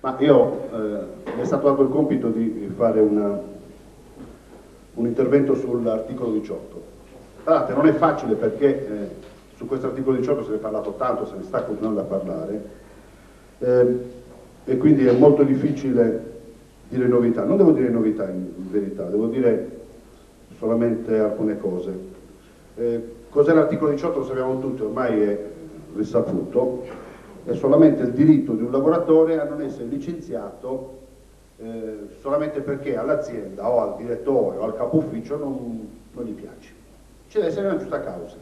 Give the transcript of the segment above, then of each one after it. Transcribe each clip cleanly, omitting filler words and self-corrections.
Ma mi è stato dato il compito di fare un intervento sull'articolo 18. Guardate, non è facile perché su questo articolo 18 se ne è parlato tanto, se ne sta continuando a parlare, e quindi è molto difficile dire novità. Non devo dire novità in verità, devo dire solamente alcune cose. Cos'è l'articolo 18 lo sappiamo tutti, ormai è risaputo. È solamente il diritto di un lavoratore a non essere licenziato solamente perché all'azienda o al direttore o al capo ufficio non gli piace. Ci deve essere una giusta causa.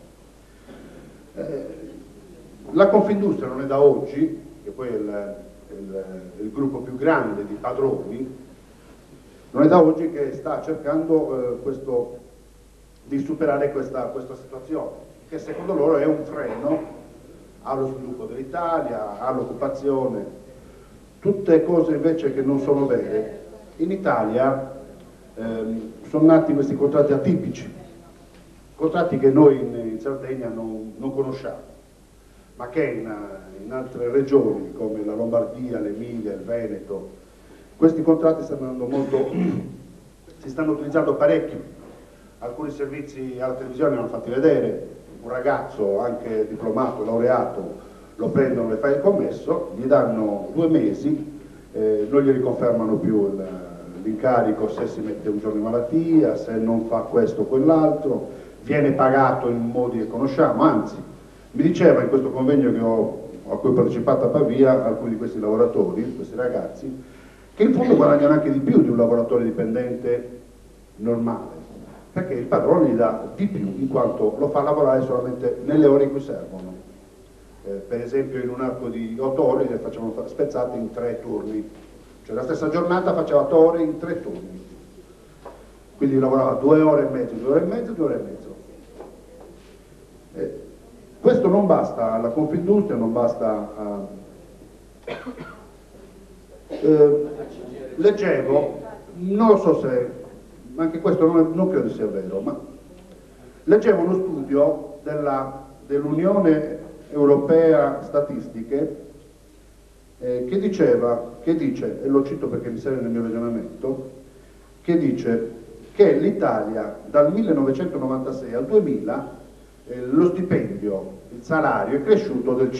La Confindustria non è da oggi, che poi è il gruppo più grande di padroni, non è da oggi che sta cercando di superare questa situazione, che secondo loro è un freno allo sviluppo dell'Italia, all'occupazione, tutte cose invece che non sono vere. In Italia sono nati questi contratti atipici, contratti che noi in Sardegna non conosciamo, ma che in altre regioni come la Lombardia, l'Emilia, il Veneto, questi contratti si stanno utilizzando parecchio. Alcuni servizi alla televisione hanno fatti vedere un ragazzo anche diplomato, laureato, lo prendono, le fa il commesso, gli danno 2 mesi, non gli riconfermano più l'incarico se si mette un giorno in malattia, se non fa questo o quell'altro, viene pagato in modi che conosciamo, anzi, mi diceva in questo convegno a cui ho partecipato a Pavia, alcuni di questi lavoratori, questi ragazzi, che in fondo guadagnano anche di più di un lavoratore dipendente normale, perché il padrone gli dà di più in quanto lo fa lavorare solamente nelle ore in cui servono. Per esempio in un arco di 8 ore le facciamo spezzate in 3 turni, cioè la stessa giornata faceva 8 ore in 3 turni, quindi lavorava 2 ore e mezzo, 2 ore e mezzo, 2 ore e mezzo. Questo non basta alla Confindustria, non basta leggevo, non lo so se, anche questo non credo sia vero, ma leggevo uno studio dell'Unione Europea Statistiche che dice, e lo cito perché mi serve nel mio ragionamento, che dice che l'Italia dal 1996 al 2000 lo stipendio, il salario è cresciuto del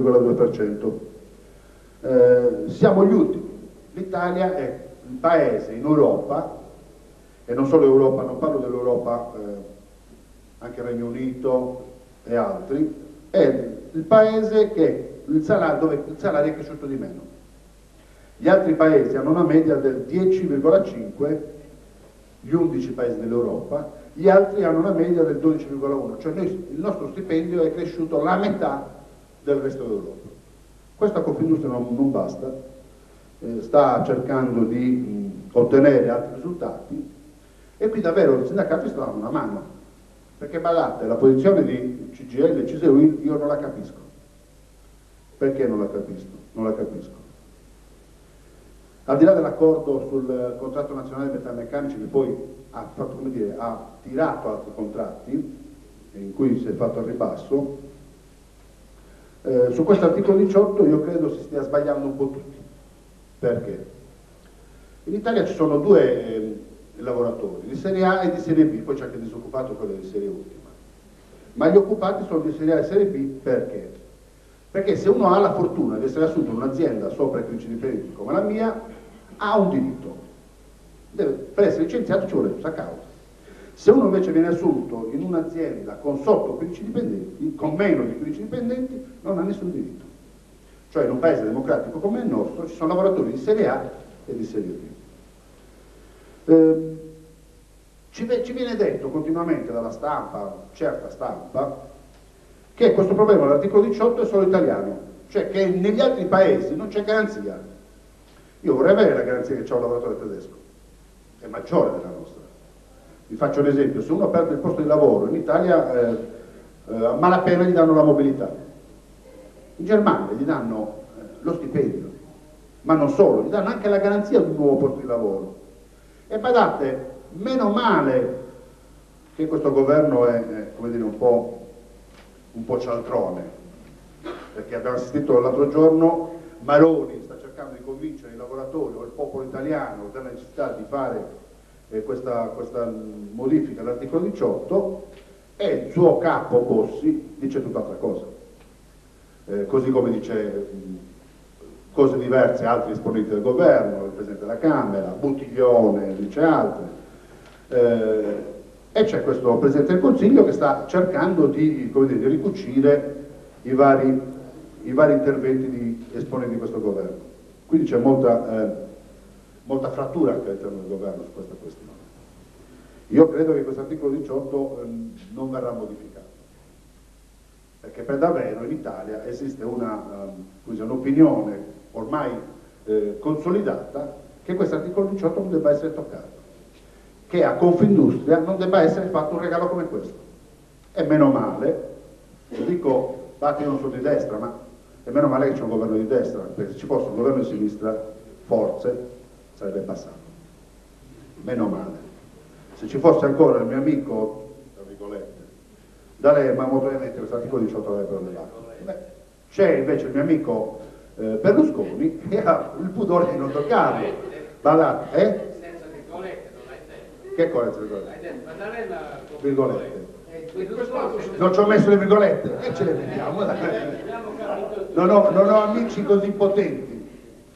5,2%. Siamo gli ultimi. L'Italia è il paese in Europa, e non solo Europa, non parlo dell'Europa, anche il Regno Unito e altri, è il paese dove il salario è cresciuto di meno. Gli altri paesi hanno una media del 10,5, gli 11 paesi dell'Europa, gli altri hanno una media del 12,1, cioè il nostro stipendio è cresciuto la metà del resto d'Europa. Questa Confindustria non basta, sta cercando di ottenere altri risultati e qui davvero i sindacati stanno dando una mano, perché badate, la posizione di CGIL e CISEU io non la capisco. Perché non la capisco? Non la capisco. Al di là dell'accordo sul contratto nazionale dei metalmeccanici che poi ha fatto, come dire, ha tirato altri contratti in cui si è fatto al ribasso, su questo articolo 18 io credo si stia sbagliando un po' tutti. Perché? In Italia ci sono 2 lavoratori, di serie A e di serie B, poi c'è anche il disoccupato, quello di serie ultima. Ma gli occupati sono di serie A e serie B perché? Perché se uno ha la fortuna di essere assunto in un'azienda sopra i 15 dipendenti come la mia, ha un diritto. Per essere licenziato ci vuole giusta causa. Se uno invece viene assunto in un'azienda con sotto 15 dipendenti, con meno di 15 dipendenti, non ha nessun diritto. Cioè in un paese democratico come il nostro ci sono lavoratori di serie A e di serie B. Ci viene detto continuamente dalla stampa, certa stampa, che questo problema dell'articolo 18 è solo italiano, cioè che negli altri paesi non c'è garanzia. Io vorrei avere la garanzia che c'è un lavoratore tedesco, è maggiore della nostra. Vi faccio un esempio, se uno perde il posto di lavoro in Italia a malapena gli danno la mobilità, in Germania gli danno lo stipendio, ma non solo, gli danno anche la garanzia di un nuovo posto di lavoro. E badate, meno male che questo governo è come dire, un po' cialtrone, perché abbiamo assistito l'altro giorno, Maroni sta cercando di convincere i lavoratori o il popolo italiano della necessità di fare questa modifica all'articolo 18, e il suo capo Bossi dice tutt'altra cosa. Così come dice cose diverse altri esponenti del governo, il Presidente della Camera, Buttiglione dice altre, e c'è questo Presidente del Consiglio che sta cercando di, come dire, di ricucire i vari interventi di esponenti di questo governo. Quindi c'è molta frattura anche all'interno del governo su questa questione. Io credo che questo articolo 18 non verrà modificato, perché per davvero in Italia esiste un'opinione ormai consolidata che questo articolo 18 non debba essere toccato, che a Confindustria non debba essere fatto un regalo come questo. E meno male, lo dico, io non sono di destra, ma è meno male che c'è un governo di destra, perché se ci fosse un governo di sinistra, forse sarebbe passato. Meno male. Se ci fosse ancora il mio amico, tra virgolette, D'Alema, molto probabilmente questo articolo 18 l'avrebbe levato. C'è invece il mio amico Berlusconi che ha il pudore di non toccarlo. Badate, senza virgolette, non hai detto. Che cosa virgolette? Hai detto, ma D'Alema con Virgolette. virgolette. Non ci ho messo le virgolette, e ce le vediamo. Non ho amici così potenti.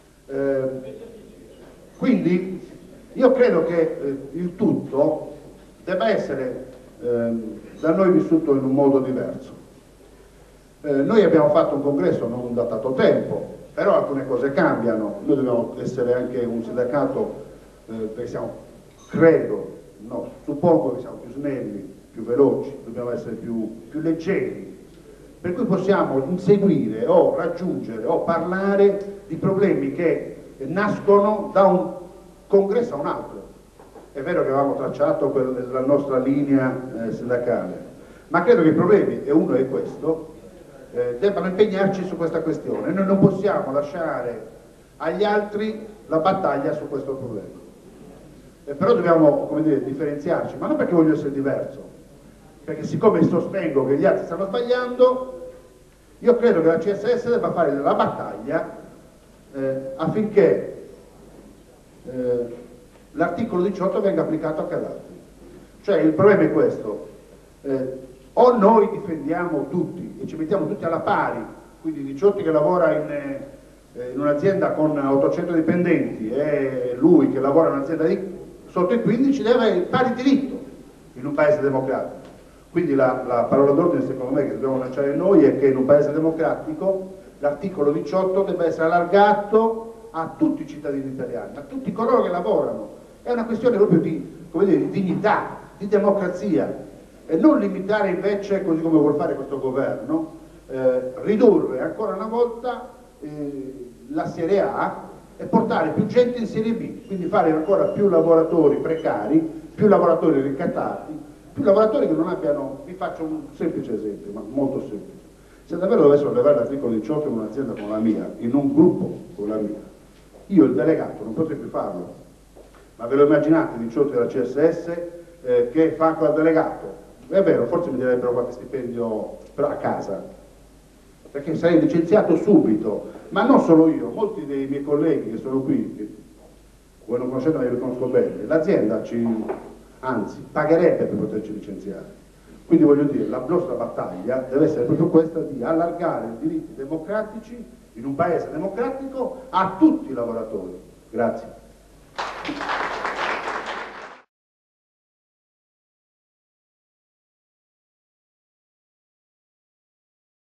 Quindi io credo che il tutto debba essere da noi vissuto in un modo diverso. Noi abbiamo fatto un congresso non da tanto tempo, però alcune cose cambiano. Noi dobbiamo essere anche un sindacato, perché siamo, credo, no, suppongo che siamo più snelli, più veloci, dobbiamo essere più leggeri, per cui possiamo inseguire o raggiungere o parlare di problemi che nascono da un congresso a un altro. È vero che avevamo tracciato la nostra linea sindacale, ma credo che i problemi, e uno è questo, debbano impegnarci su questa questione. Noi non possiamo lasciare agli altri la battaglia su questo problema. Però dobbiamo, come dire, differenziarci, ma non perché voglio essere diverso, perché siccome sostengo che gli altri stanno sbagliando, io credo che la CSS debba fare la battaglia affinché l'articolo 18 venga applicato anche ad altri. Cioè il problema è questo, o noi difendiamo tutti e ci mettiamo tutti alla pari, quindi Diciotti che lavora in un'azienda con 800 dipendenti e lui che lavora in un'azienda sotto i 15 deve avere pari diritto in un paese democratico. Quindi la parola d'ordine secondo me che dobbiamo lanciare noi è che in un paese democratico l'articolo 18 debba essere allargato a tutti i cittadini italiani, a tutti coloro che lavorano. È una questione proprio di, come dire, di dignità, di democrazia, e non limitare invece, così come vuol fare questo governo, ridurre ancora una volta la Serie A e portare più gente in Serie B, quindi fare ancora più lavoratori precari, più lavoratori ricattati, più lavoratori che non abbiano, vi faccio un semplice esempio, ma molto semplice. Se davvero dovessero levare l'articolo 18 in un'azienda come la mia, in un gruppo come la mia, io il delegato non potrei più farlo. Ma ve lo immaginate, 18 della CSS che fa quel delegato? È vero, forse mi darebbero qualche stipendio a casa, perché sarei licenziato subito, ma non solo io, molti dei miei colleghi che sono qui, che voi non conoscete ma io li conosco bene, l'azienda anzi pagherebbe per poterci licenziare. Quindi voglio dire, la nostra battaglia deve essere proprio questa di allargare i diritti democratici in un paese democratico a tutti i lavoratori. Grazie.